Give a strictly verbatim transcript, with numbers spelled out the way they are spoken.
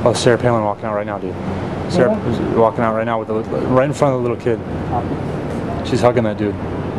Oh, Sarah Palin walking out right now, dude. Sarah Yeah. is walking out right now with the, right in front of the little kid. She's hugging that dude.